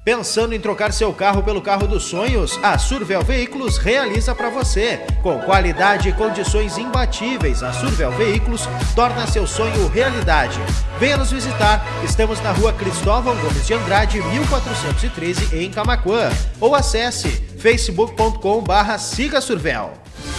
Pensando em trocar seu carro pelo carro dos sonhos? A Survel Veículos realiza para você. Com qualidade e condições imbatíveis, a Survel Veículos torna seu sonho realidade. Venha nos visitar. Estamos na rua Cristóvão Gomes de Andrade, 1413, em Camaquã. Ou acesse facebook.com/siga-survel.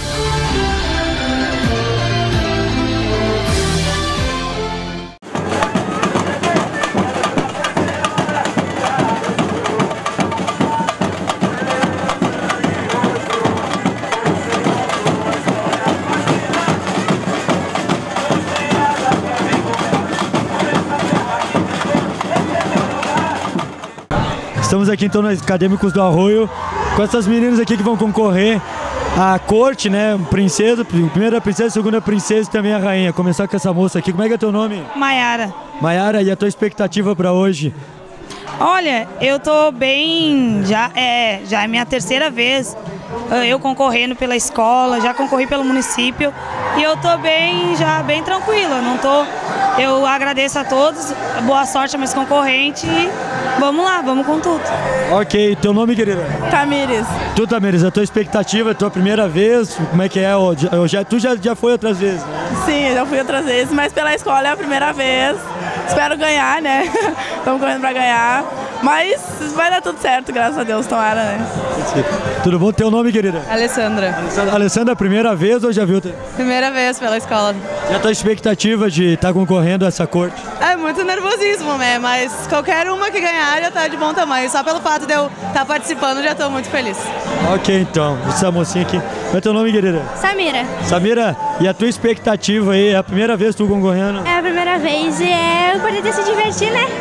Estamos aqui então nos Acadêmicos do Arroio com essas meninas aqui que vão concorrer à corte, né? Princesa, primeira princesa, segunda princesa e também a rainha. Começar com essa moça aqui. Como é que é teu nome? Maiara. Maiara, e a tua expectativa para hoje? Olha, eu tô bem, já é minha terceira vez eu concorrendo pela escola, já concorri pelo município e eu tô bem tranquila, eu agradeço a todos, boa sorte a meus concorrentes e vamos lá, vamos com tudo. Ok, teu nome, querida? Tamires. Tu, Tamires, a tua expectativa, a tua primeira vez, como é que é? Tu já foi outras vezes, né? Sim, eu já fui outras vezes, mas pela escola é a primeira vez. Espero ganhar, né? Estamos correndo pra ganhar. Mas vai dar tudo certo, graças a Deus, tomara, né? Tudo bom? Teu nome, querida? Alessandra. Alessandra, primeira vez ou já viu? Primeira vez pela escola. E a tua expectativa de estar concorrendo a essa corte? É muito nervosismo, né? Mas qualquer uma que ganhar já tá de bom tamanho. Só pelo fato de eu estar participando, já tô muito feliz. Ok, então. Essa mocinha aqui. Qual é teu nome, querida? Samira. Samira, e a tua expectativa aí? É a primeira vez tu concorrendo? É a primeira vez e é poder se divertir, né?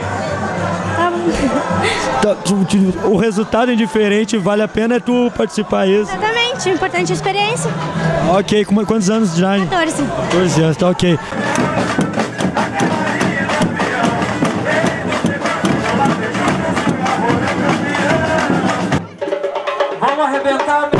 O resultado indiferente, vale a pena tu participar isso? Exatamente, o importante é a experiência. Ok, quantos anos já? 14. 14 anos, tá ok. Vamos arrebentar.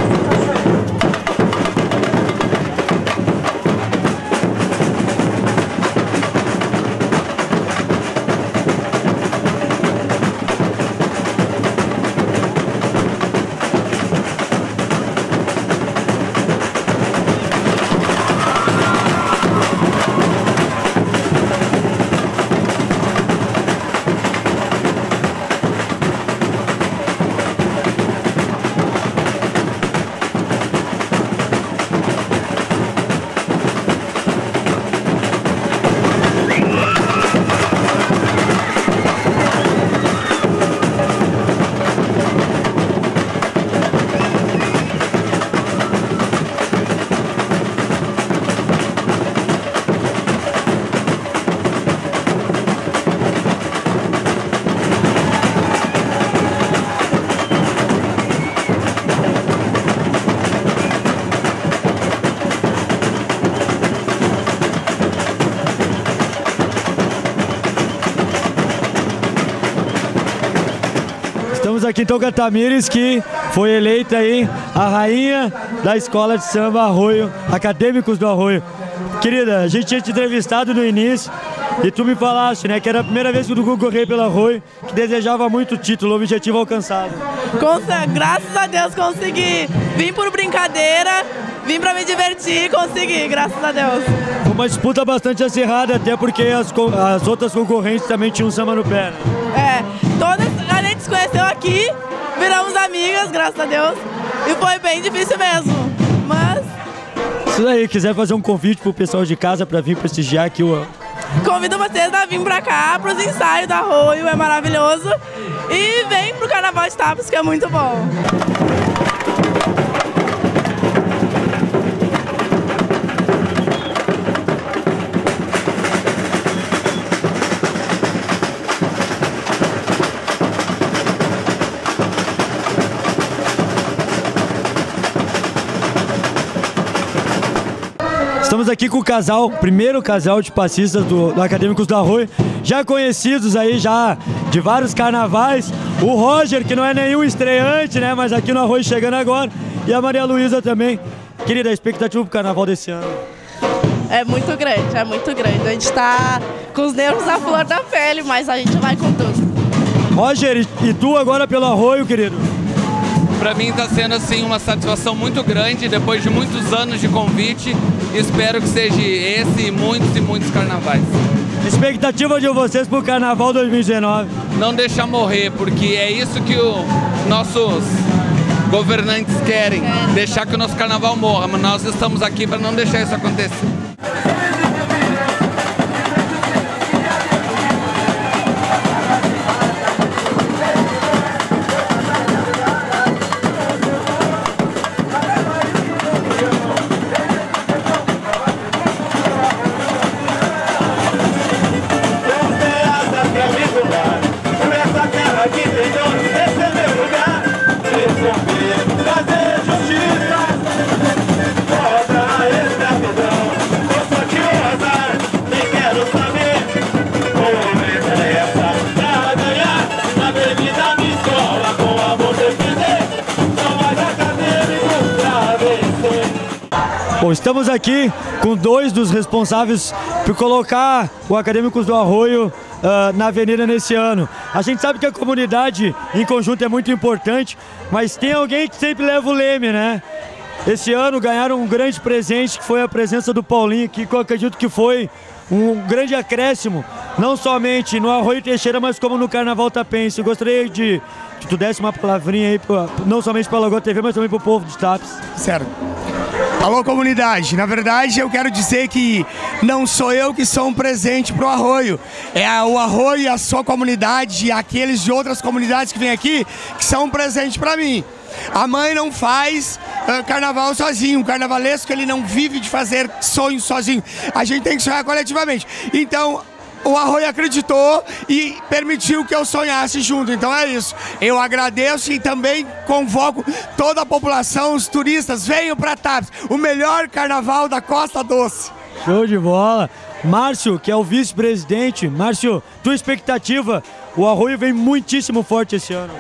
Estamos aqui então com a Tamires, que foi eleita aí a rainha da escola de samba Arroio, Acadêmicos do Arroio. Querida, a gente tinha te entrevistado no início e tu me falaste, né, que era a primeira vez que tu concorreu pelo Arroio, que desejava muito o título, o objetivo alcançado. Graças a Deus consegui. Vim por brincadeira, vim pra me divertir e consegui, graças a Deus. Foi uma disputa bastante acirrada, até porque as outras concorrentes também tinham samba no pé, né? A gente se conheceu aqui, viramos amigas, graças a Deus, e foi bem difícil mesmo, mas... Isso daí, quiser fazer um convite pro pessoal de casa para vir prestigiar aqui o... Convido vocês a vir pra cá, pros ensaios da Arroio, é maravilhoso, e vem pro Carnaval de Tapas, que é muito bom. Estamos aqui com o casal, primeiro casal de passistas do Acadêmicos do Arroio, já conhecidos aí já de vários carnavais. O Roger, que não é nenhum estreante, né, mas aqui no Arroio chegando agora, e a Maria Luísa também. Querida, a expectativa pro carnaval desse ano? É muito grande, é muito grande. A gente tá com os nervos à flor da pele, mas a gente vai com tudo. Roger, e tu agora pelo Arroio, querido? Para mim está sendo assim uma satisfação muito grande, depois de muitos anos de convite. Espero que seja esse e muitos carnavais. Expectativa de vocês para o Carnaval 2019? Não deixar morrer, porque é isso que os nossos governantes querem, deixar que o nosso carnaval morra, mas nós estamos aqui para não deixar isso acontecer. Bom, estamos aqui com dois dos responsáveis por colocar o Acadêmicos do Arroio na avenida nesse ano. A gente sabe que a comunidade em conjunto é muito importante, mas tem alguém que sempre leva o leme, né? Esse ano ganharam um grande presente, que foi a presença do Paulinho, que eu acredito que foi um grande acréscimo, não somente no Arroio Teixeira, mas como no Carnaval Tapense. Eu gostaria de que tu desse uma palavrinha aí, não somente para a Lagoa TV, mas também para o povo de Tapes. Certo. Alô, comunidade. Na verdade, eu quero dizer que não sou eu que sou um presente pro Arroio. É o Arroio e a sua comunidade e aqueles de outras comunidades que vêm aqui que são um presente para mim. A mãe não faz carnaval sozinho. O carnavalesco, ele não vive de fazer sonhos sozinho. A gente tem que sonhar coletivamente. Então, o Arroio acreditou e permitiu que eu sonhasse junto. Então é isso. Eu agradeço e também convoco toda a população, os turistas, venham para Tapes, o melhor carnaval da Costa Doce. Show de bola. Márcio, que é o vice-presidente. Márcio, tua expectativa? O Arroio vem muitíssimo forte esse ano.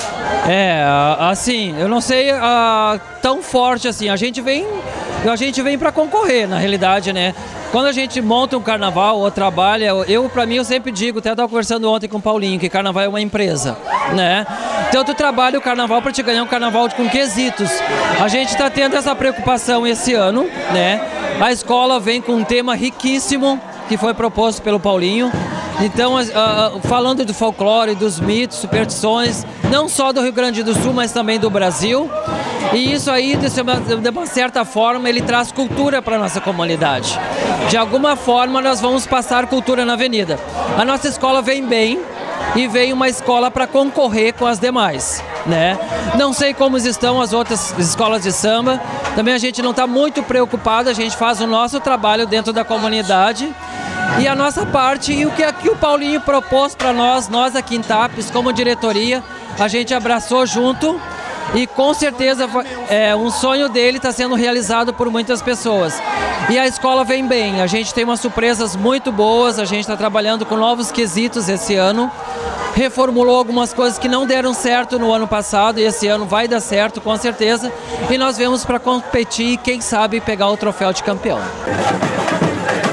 Assim, eu não sei tão forte assim. A gente vem para concorrer, na realidade, né? Quando a gente monta um carnaval ou trabalha, pra mim, eu sempre digo, até estava conversando ontem com o Paulinho, que carnaval é uma empresa, né? Então tu trabalha o carnaval para te ganhar um carnaval com quesitos. A gente está tendo essa preocupação esse ano, né? A escola vem com um tema riquíssimo, que foi proposto pelo Paulinho. Então, falando do folclore, dos mitos, superstições, não só do Rio Grande do Sul, mas também do Brasil. E isso aí, de uma certa forma, ele traz cultura para a nossa comunidade. De alguma forma, nós vamos passar cultura na avenida. A nossa escola vem bem e vem uma escola para concorrer com as demais, né? Não sei como estão as outras escolas de samba. Também a gente não está muito preocupado, a gente faz o nosso trabalho dentro da comunidade. E a nossa parte, e o que aqui o Paulinho propôs para nós aqui em Tapes, como diretoria, a gente abraçou junto e com certeza um sonho dele está sendo realizado por muitas pessoas. E a escola vem bem, a gente tem umas surpresas muito boas, a gente está trabalhando com novos quesitos esse ano, reformulou algumas coisas que não deram certo no ano passado e esse ano vai dar certo com certeza, e nós vemos para competir e quem sabe pegar o troféu de campeão.